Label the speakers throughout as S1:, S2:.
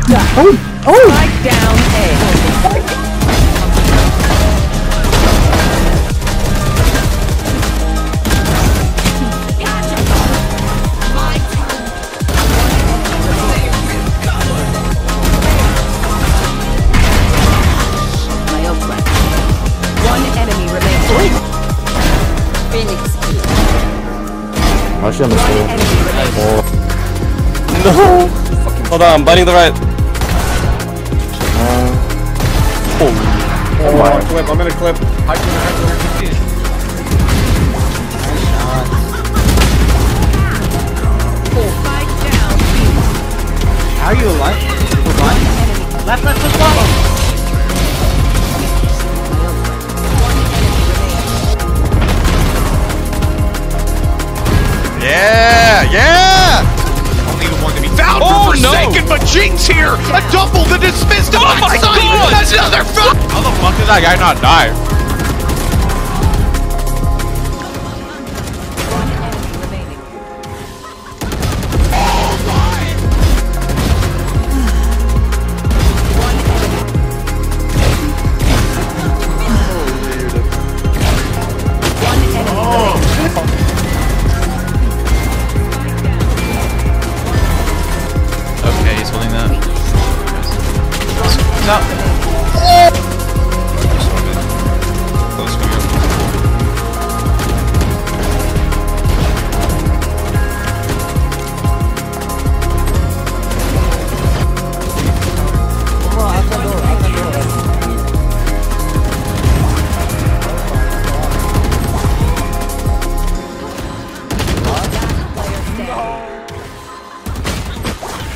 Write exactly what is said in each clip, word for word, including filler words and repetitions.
S1: Oh! Oh!
S2: Strike down A. One enemy remains. Phoenix.
S1: Actually, I'm
S2: One enemy remains.
S1: oh.
S3: No! Hold on, I'm biting the right.
S1: Uh,
S3: Oh,
S1: oh my.
S4: I'm clip. I'm in a clip. High clip, high clip.
S2: Spike down B.
S5: How are you alive? You're alive? Left, left, left, left.
S6: Yeah, yeah! Only the one to be found
S3: Oh,
S6: for Forsaken,
S3: no.
S6: but Jinx here! A double the dismissed! Oh my god! That's another fuck! How the fuck did that guy not die?
S2: One enemy remaining. One enemy. One enemy remaining.
S6: Okay, he's holding that. He's out. Close, come here.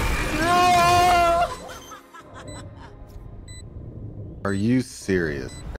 S4: Are you serious?